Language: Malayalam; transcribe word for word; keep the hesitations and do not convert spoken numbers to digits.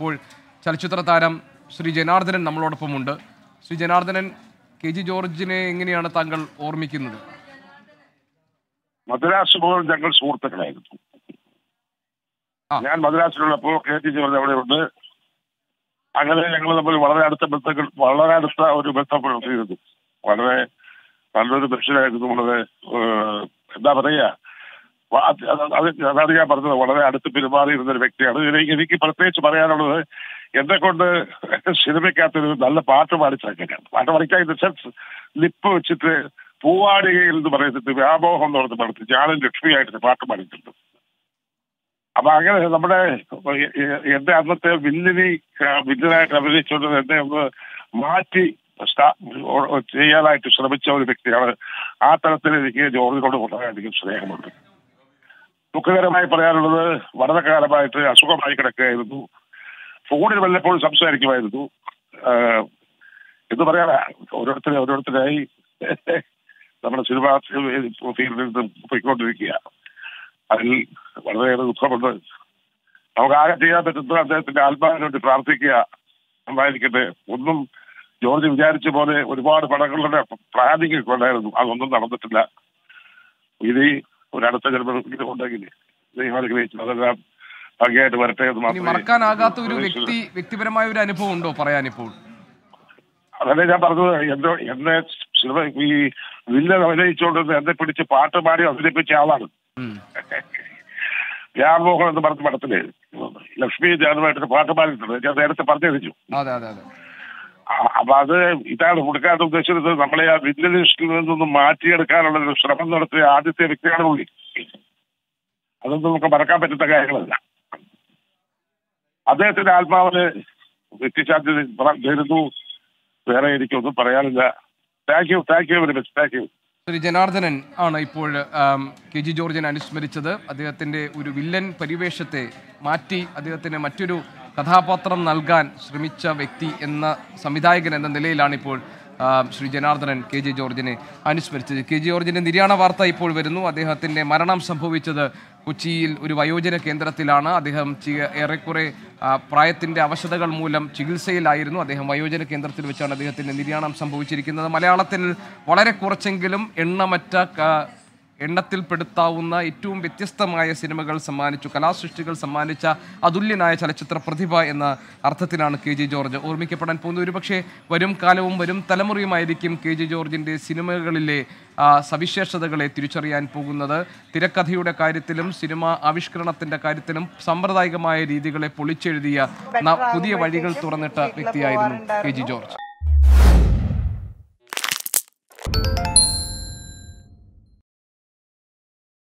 ഇപ്പോൾ ചലച്ചിത്ര താരം ശ്രീ ജനാർദ്ദനൻ നമ്മളോടൊപ്പമുണ്ട്. ശ്രീ ജനാർദ്ദനൻ, കെ ജി ജോർജിനെ എങ്ങനെയാണ് താങ്കൾ ഓർമ്മിക്കുന്നത്? മദ്രാസ് പോലും ഞങ്ങൾ സുഹൃത്തുക്കളായിരുന്നു. ഞാൻ മദ്രാസിലുള്ളപ്പോൾ കെ ജി ജോർജ് അവിടെയുണ്ട്. അങ്ങനെ ഞങ്ങൾ തമ്മിൽ വളരെ അടുത്ത ബന്ധങ്ങൾ വളരെ അടുത്ത ഒരു ബന്ധം പുലർത്തിയിരുന്നു. വളരെ നല്ലൊരു മനുഷ്യനായിരുന്നു. വളരെ എന്താ പറയുക, അതാണ് ഞാൻ പറഞ്ഞത്, വളരെ അടുത്ത് പെരുമാറിയിരുന്ന ഒരു വ്യക്തിയാണ്. എനിക്ക് പ്രത്യേകിച്ച് പറയാനുള്ളത്, എന്നെ കൊണ്ട് സിനിമയ്ക്കകത്തൊരു നല്ല പാട്ട് പാടിച്ചേക്കാനാണ്. പാട്ട് പാടിക്കാൻ ഇൻ ദ സെൻസ് ലിപ്പ് വെച്ചിട്ട് പൂവാടികയിൽ എന്ന് പറയുന്നത് വ്യാമോഹം എന്ന് പറഞ്ഞ് നടത്തി ഞാനും ലക്ഷ്മിയായിട്ട് പാട്ട് പാടിയിട്ടുണ്ട്. അപ്പൊ അങ്ങനെ നമ്മുടെ എന്റെ അന്നത്തെ വില്ലിനി വില്ലനായിട്ട് അഭിനയിച്ചുകൊണ്ട് എന്നെ ഒന്ന് മാറ്റി ചെയ്യാനായിട്ട് ശ്രമിച്ച ഒരു വ്യക്തിയാണ്. ആ തരത്തിൽ എനിക്ക് ജോർജിനോട് വളരെയധികം സ്നേഹമുണ്ട്. ദുഃഖകരമായി പറയാനുള്ളത്, വളരെ കാലമായിട്ട് അസുഖമായി കിടക്കുകയായിരുന്നു. ഫോണിൽ വല്ലപ്പോഴും സംസാരിക്കുമായിരുന്നു. എന്ന് പറയാനാ ഓരോരുത്തരെ ഓരോരുത്തരായി നമ്മുടെ സിനിമ ഫീൽഡിൽ നിന്ന് പോയിക്കൊണ്ടിരിക്കുക. അതിൽ വളരെയേറെ ദുഃഖമുണ്ട്. നമുക്ക് ആകെ ചെയ്യാൻ പറ്റുന്നത് അദ്ദേഹത്തിന്റെ ആത്മാവിന് വേണ്ടി പ്രാർത്ഥിക്കുക എന്നായിരിക്കട്ടെ. ഒന്നും ജോർജ് വിചാരിച്ച പോലെ ഒരുപാട് പടങ്ങളുടെ പ്ലാനിങ് ഉണ്ടായിരുന്നു, അതൊന്നും നടന്നിട്ടില്ല. ഇനി ഒരടുത്ത ജന്മം ഉണ്ടെങ്കിൽ ദൈവം അനുഗ്രഹിച്ചു അതെല്ലാം ഭംഗിയായിട്ട് വരട്ടെ എന്ന് മാത്രമേ. മറക്കാനാകാത്ത ഒരു വ്യക്തി വ്യക്തിപരമായ ഒരു അനുഭവം ഉണ്ടോ പറയാനിപ്പോൾ? അതല്ലേ ഞാൻ പറഞ്ഞത്, എന്തോ എന്നെ സിനിമ ഈ വില്ലൻ അഭിനയിച്ചുകൊണ്ട് എന്നെ പിടിച്ച് പാട്ട് പാടി അഭിനയിപ്പിച്ച ആളാണ്. വ്യാമോഹം എന്ന് പറഞ്ഞ പടത്തില് ലക്ഷ്മി ജാനുമായിട്ട് പാട്ട് പാടിയിട്ടുണ്ട്. ഞാൻ നേരത്തെ പറഞ്ഞു. അപ്പൊ അത് ഇതാണ് കൊടുക്കാൻ ഉദ്ദേശിച്ചത്. നമ്മളെ ആ വില്ലൻ ലിസ്റ്റിൽ നിന്നൊന്നും മാറ്റിയെടുക്കാനുള്ള ഒരു ശ്രമം നടത്തിയ ആദ്യത്തെ വ്യക്തിയാണ് പുള്ളി. അതൊന്നും നമുക്ക് മറക്കാൻ പറ്റുന്ന കാര്യങ്ങളല്ല. അദ്ദേഹത്തിന്റെ ആത്മാവിന് വ്യക്തിശാന്തി നേരുന്നു. വേറെ എനിക്കൊന്നും പറയാനില്ല. Thank you thank you very much. Thank you. Shri Janardhanan ആണ് ഇപ്പോൾ കെ ജി ജോർജിനെ അനുസ്മരിച്ചത്. അദ്ദേഹത്തിന്റെ ഒരു വില്ലൻ പരിവേഷത്തെ മാറ്റി അദ്ദേഹത്തിന് മറ്റൊരു കഥാപാത്രം നൽകാൻ ശ്രമിച്ച വ്യക്തി എന്ന സംവിധായകൻ എന്ന നിലയിലാണ് ഇപ്പോൾ ശ്രീ ജനാർദ്ദനൻ കെ ജി ജോർജിനെ അനുസ്മരിച്ചത്. കെ ജി ജോർജിന്റെ നിര്യാണ വാർത്ത ഇപ്പോൾ വരുന്നു. അദ്ദേഹത്തിന്റെ മരണം സംഭവിച്ചത് കൊച്ചിയിൽ ഒരു വയോജന കേന്ദ്രത്തിലാണ്. അദ്ദേഹം ഏറെക്കുറെ പ്രായത്തിന്റെ അവശതകൾ മൂലം ചികിത്സയിലായിരുന്നു. അദ്ദേഹം വയോജന കേന്ദ്രത്തിൽ വെച്ചാണ് അദ്ദേഹത്തിന്റെ നിര്യാണം സംഭവിച്ചിരിക്കുന്നത്. മലയാളത്തിൽ വളരെ കുറച്ചെങ്കിലും എണ്ണമറ്റ എണ്ണത്തിൽപ്പെടുത്താവുന്ന ഏറ്റവും വ്യത്യസ്തമായ സിനിമകൾ സമ്മാനിച്ചു, കലാസൃഷ്ടികൾ സമ്മാനിച്ച അതുല്യനായ ചലച്ചിത്ര പ്രതിഭ എന്ന അർത്ഥത്തിലാണ് കെ ജി ജോർജ് ഓർമ്മിക്കപ്പെടാൻ പോകുന്നത്. ഒരുപക്ഷെ വരും കാലവും വരും തലമുറയുമായിരിക്കും കെ ജി ജോർജിൻ്റെ സിനിമകളിലെ സവിശേഷതകളെ തിരിച്ചറിയാൻ പോകുന്നത്. തിരക്കഥയുടെ കാര്യത്തിലും സിനിമ ആവിഷ്കരണത്തിൻ്റെ കാര്യത്തിലും സാമ്പ്രദായികമായ രീതികളെ പൊളിച്ചെഴുതിയ പുതിയ വഴികൾ തുറന്നിട്ട വ്യക്തിയായിരുന്നു കെ ജി ജോർജ്.